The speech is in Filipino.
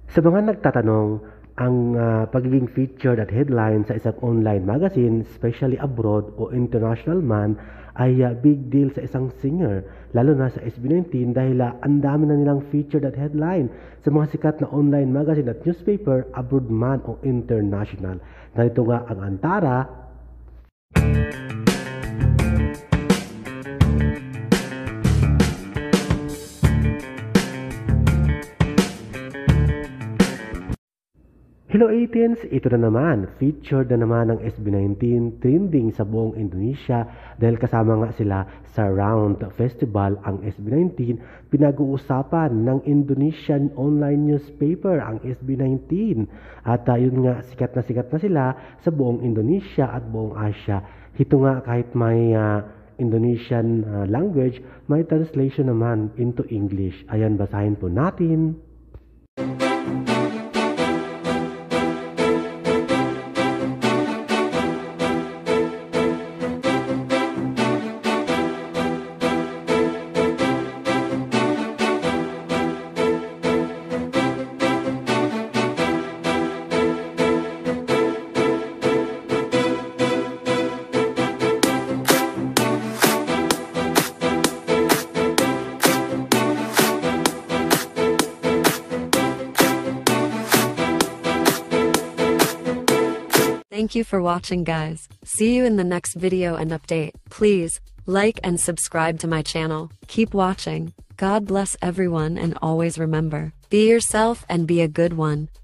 Sa mga nagtatanong, ang pagiging featured at headline sa isang online magazine, especially abroad o international man, ay big deal sa isang singer, lalo na sa SB19 dahil ang dami na nilang featured at headline sa mga sikat na online magazine at newspaper, abroad man o international. Narito nga ang Antara. Hello 18s! Ito na naman, featured na naman ng SB19 trending sa buong Indonesia dahil kasama nga sila sa Round Festival ang SB19. Pinag-uusapan ng Indonesian online newspaper ang SB19 at yun nga sikat na sila sa buong Indonesia at buong Asia. Ito nga kahit may Indonesian language, may translation naman into English. Ayan, basahin po natin. Thank you for watching, guys. See you in the next video and update. Please like and subscribe to my channel. Keep watching. God bless everyone and always remember, be yourself and be a good one.